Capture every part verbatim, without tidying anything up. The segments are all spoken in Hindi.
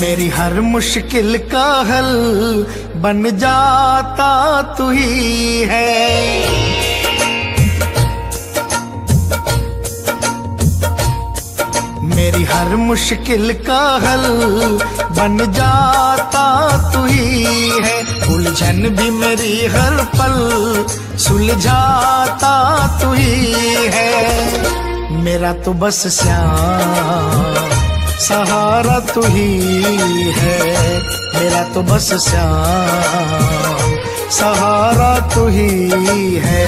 मेरी हर मुश्किल का हल बन जाता तू ही है। मेरी हर मुश्किल का हल बन जाता तू ही है। उलझन भी मेरी हर पल सुलझाता तू ही है। मेरा तो बस श्याम सहारा तू ही है। मेरा तो बस श्याम सहारा तू ही है।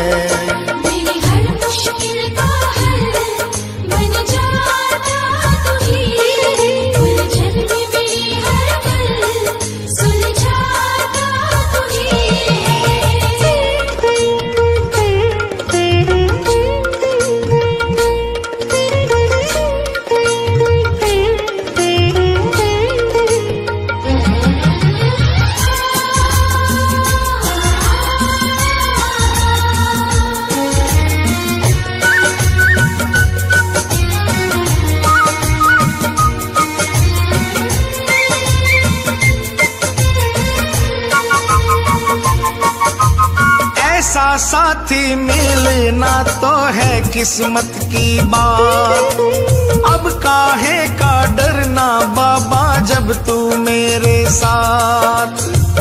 ऐसा साथी मिलना तो है किस्मत की बात। अब काहे का डरना बाबा जब तू मेरे साथ।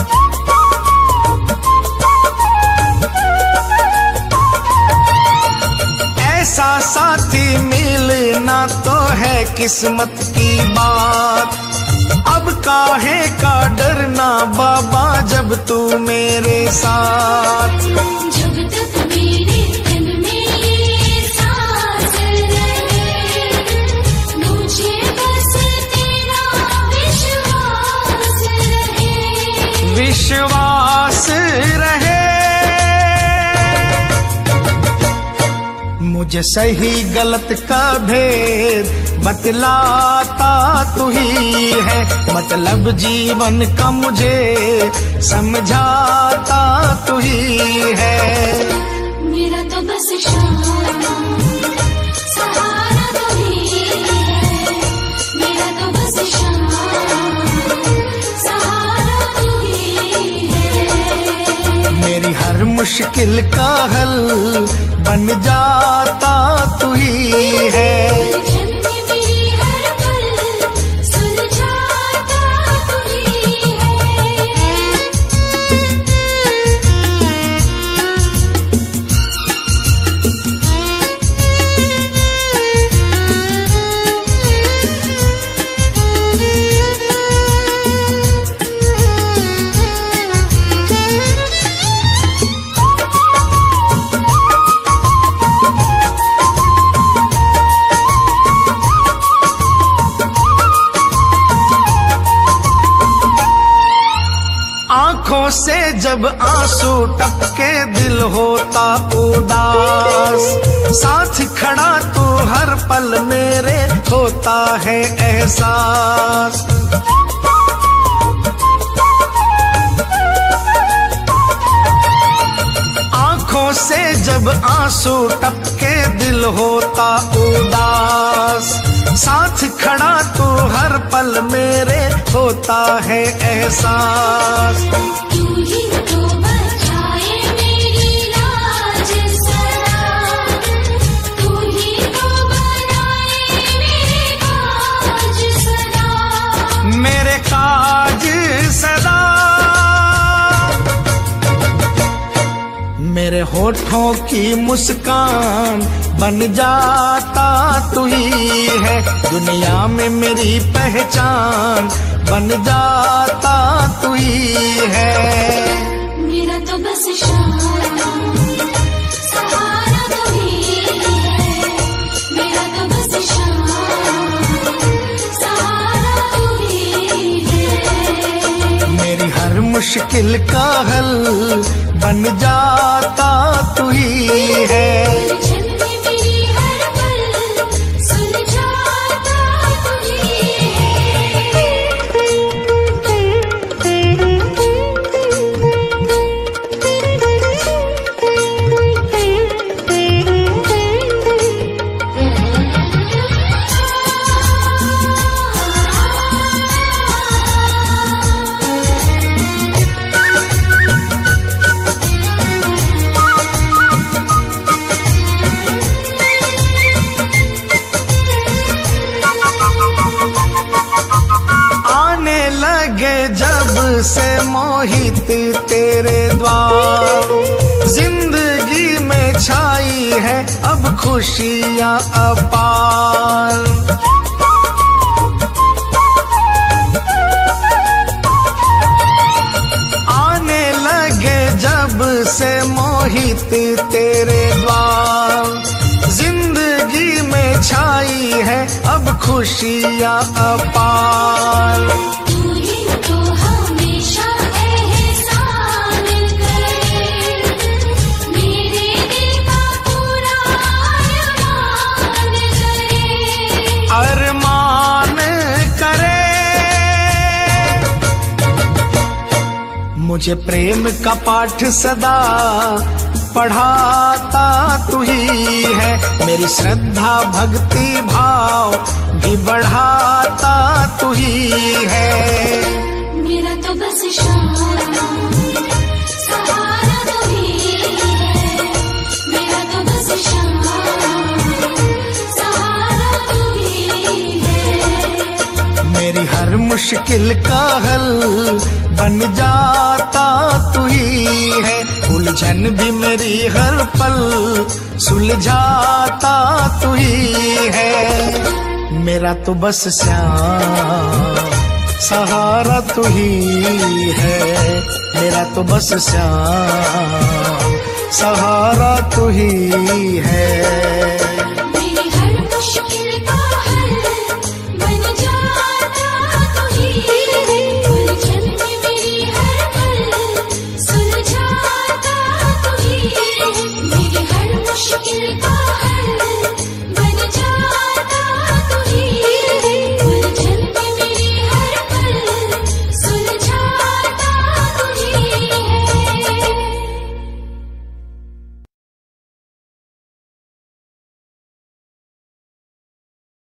ऐसा साथी मिलना तो है किस्मत की बात। अब काहे का डरना बाबा जब तू मेरे साथ। जब तक मेरे तन में ये सांस रहे, मुझे बस तेरा विश्वास रहे। विश्वास रहे। मुझे सही गलत का भेद बतलाता तू ही है। मतलब जीवन का मुझे समझाता तू ही है। मेरा तो बस श्याम सहारा तू ही है। मेरा तो बस श्याम सहारा तू ही है। मेरी हर मुश्किल का हल बन जाता तू ही है। आंखों से जब आंसू टपके दिल होता उदास। साथ खड़ा तू हर पल मेरे होता है एहसास। आंखों से जब आंसू टपके दिल होता उदास। साथ खड़ा तू हर पल मेरे होता है एहसास। तू ही तो बचाए मेरी लाज सदा। तू ही तो बनाए मेरे काज सदा। मेरे काज सदा। मेरे होठों की मुस्कान बन जाता तू ही है। दुनिया में मेरी पहचान बन जाता तू ही है। मेरा तो बस श्याम सहारा तू ही है। मेरा तो बस श्याम सहारा तू ही है। मेरी हर मुश्किल का हल बन जाता तू ही है। से मोहित तेरे द्वार, जिंदगी में छाई है अब खुशियाँ अपार। आने लगे जब से मोहित तेरे द्वार, जिंदगी में छाई है अब खुशियाँ अपार। तू ही तो हमेशा एहसान करे, मेरे दिल का पूरा अरमान करे। अरमान करे मुझे प्रेम का पाठ सदा पढ़ाता तू ही है, मेरी श्रद्धा भक्ति भाव भी बढ़ाता तू ही है। मेरा तो बस इशारा सहारा तू ही है, मेरा तो बस इशारा सहारा तू ही है। मेरी हर मुश्किल का हल बन जाता तू ही है, उलझन भी मेरी हर पल सुलझाता तू ही है। मेरा तो बस श्याम सहारा तू ही है, मेरा तो बस श्याम सहारा तू ही है।